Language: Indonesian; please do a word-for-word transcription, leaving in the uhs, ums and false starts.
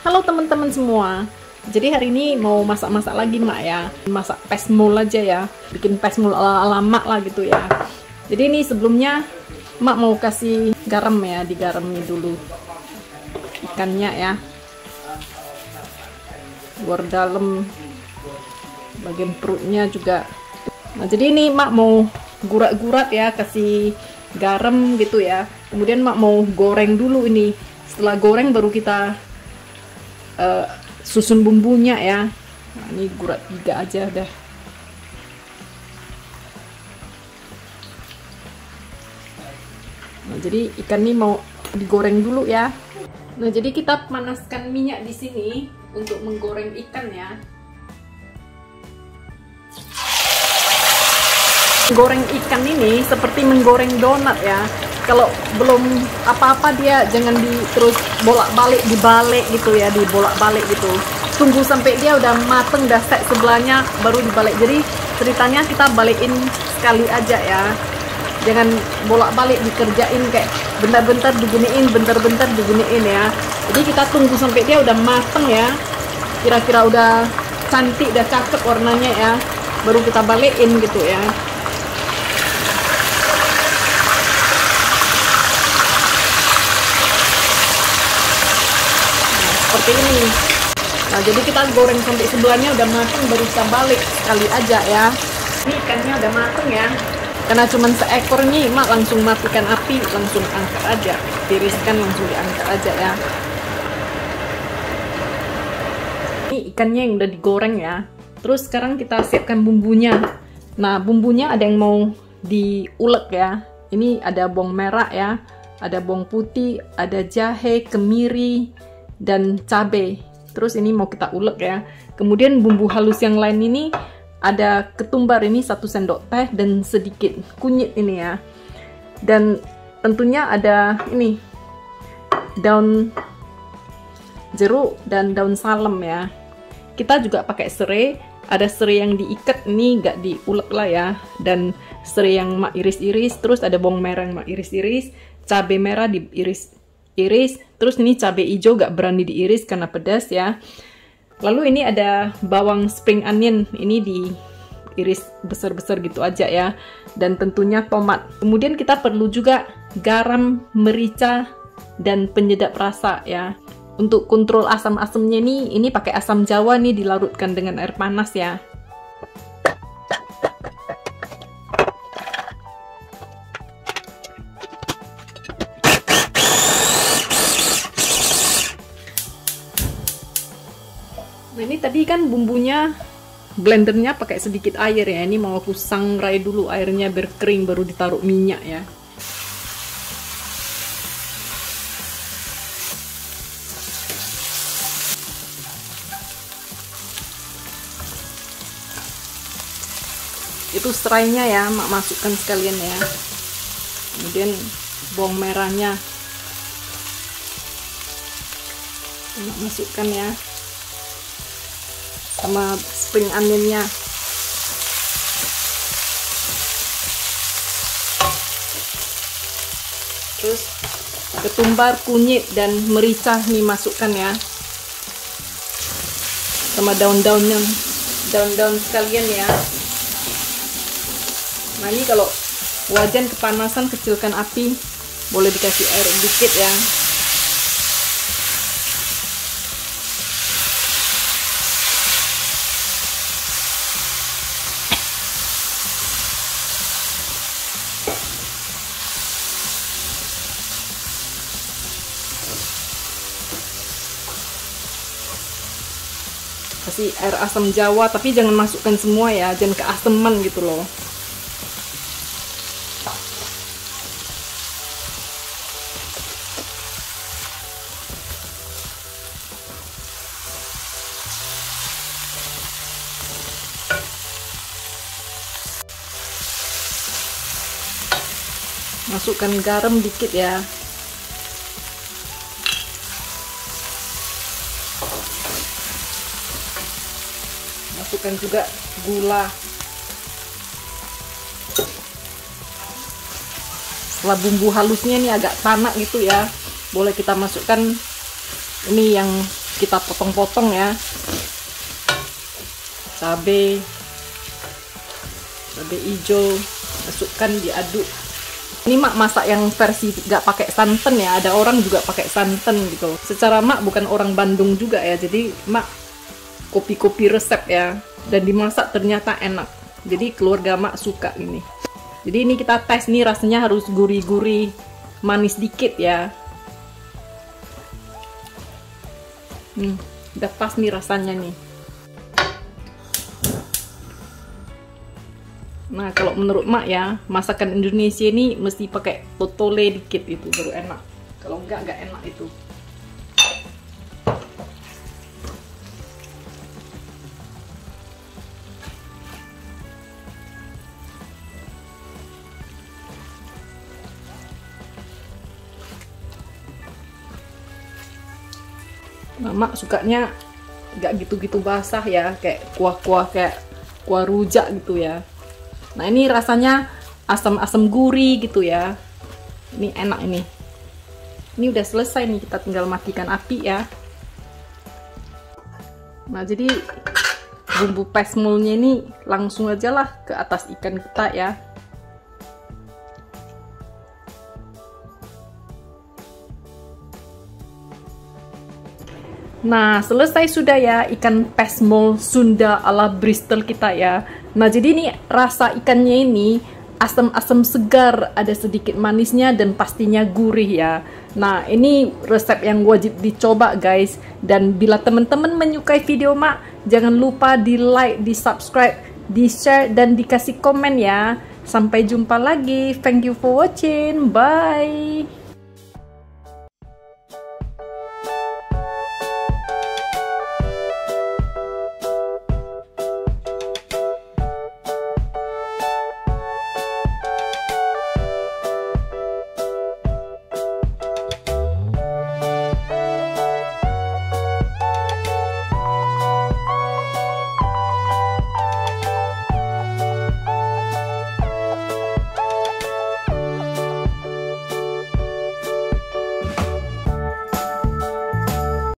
Halo teman-teman semua. Jadi hari ini mau masak-masak lagi mak ya. Masak pesmol aja ya. Bikin pesmol ala-ala mak lah gitu ya. Jadi ini sebelumnya mak mau kasih garam ya, digarami dulu ikannya ya. Luar dalam, bagian perutnya juga. Nah jadi ini mak mau gurat-gurat ya, kasih garam gitu ya. Kemudian mak mau goreng dulu ini. Setelah goreng baru kita uh, susun bumbunya ya. Nah, ini gurat tiga aja dah. Nah, jadi ikan ini mau digoreng dulu ya. Nah, jadi kita panaskan minyak di sini untuk menggoreng ikan ya. Goreng ikan ini seperti menggoreng donat ya. Kalau belum apa-apa dia jangan di terus bolak-balik dibalik gitu ya, dibolak-balik gitu. Tunggu sampai dia udah mateng, udah set sebelahnya baru dibalik. Jadi ceritanya kita balikin sekali aja ya. Jangan bolak-balik dikerjain kayak bentar-bentar diginiin, bentar-bentar diginiin ya. Jadi kita tunggu sampai dia udah mateng ya. Kira-kira udah cantik, udah cakep warnanya ya. Baru kita balikin gitu ya. Seperti ini. Nah jadi kita goreng sampai sebelahnya udah matang baru kita balik sekali aja ya. Ini ikannya udah matang ya. Karena cuma seekor nih mak langsung matikan api, langsung angkat aja, tiriskan langsung diangkat aja ya. Ini ikannya yang udah digoreng ya. Terus sekarang kita siapkan bumbunya. Nah bumbunya ada yang mau diulek ya. Ini ada bawang merah ya, ada bawang putih, ada jahe, kemiri, dan cabai. Terus ini mau kita ulek ya. Kemudian bumbu halus yang lain ini ada ketumbar ini satu sendok teh dan sedikit kunyit ini ya. Dan tentunya ada ini daun jeruk dan daun salam ya. Kita juga pakai serai. Ada serai yang diikat, ini nggak diulek lah ya. Dan serai yang mak iris-iris. Terus ada bawang merah yang mak iris-iris. Cabai merah diiris iris, terus ini cabai hijau gak berani diiris karena pedas ya. Lalu ini ada bawang spring onion, ini diiris besar-besar gitu aja ya. Dan tentunya tomat. Kemudian kita perlu juga garam, merica, dan penyedap rasa ya. Untuk kontrol asam-asamnya nih, ini pakai asam jawa nih, dilarutkan dengan air panas ya. Nah ini tadi kan bumbunya blendernya pakai sedikit air ya. Ini mau aku sangrai dulu airnya biar kering baru ditaruh minyak ya. Itu serainya ya, mak masukkan sekalian ya. Kemudian bawang merahnya mak masukkan ya. Sama spring onionnya. Terus ketumbar, kunyit, dan merica nih masukkan ya. Sama daun-daunnya, daun-daun sekalian ya. Nah ini kalau wajan kepanasan, kecilkan api, boleh dikasih air dikit ya. Kasih air asam jawa, tapi jangan masukkan semua ya, jangan keaseman gitu loh. Masukkan garam dikit ya. Masukkan juga gula. Setelah bumbu halusnya ini agak tanak gitu ya, boleh kita masukkan Ini yang kita potong-potong ya. Cabai, cabai hijau, masukkan diaduk. Ini mak masak yang versi gak pakai santan ya. Ada orang juga pakai santan gitu. Secara mak bukan orang Bandung juga ya. Jadi mak kopi-kopi resep ya. Dan dimasak ternyata enak. Jadi keluarga mak suka ini. Jadi ini kita tes nih, rasanya harus gurih-gurih, manis dikit ya. Hmm, udah pas nih rasanya nih. Nah, kalau menurut mak ya, masakan Indonesia ini mesti pakai totole dikit itu baru enak. Kalau enggak, enggak enak itu. Nah, mak sukanya enggak gitu-gitu basah ya, kayak kuah-kuah kayak kuah rujak gitu ya. Nah, ini rasanya asam-asam gurih gitu ya. Ini enak ini. Ini udah selesai nih, kita tinggal matikan api ya. Nah, jadi bumbu pesmolnya ini langsung aja lah ke atas ikan kita ya. Nah, selesai sudah ya ikan pesmol Sunda ala Bristol kita ya. Nah, jadi ini rasa ikannya ini asam-asam segar, ada sedikit manisnya dan pastinya gurih ya. Nah, ini resep yang wajib dicoba guys. Dan bila teman-teman menyukai video mak, jangan lupa di like, di subscribe, di share, dan dikasih komen ya. Sampai jumpa lagi. Thank you for watching. Bye.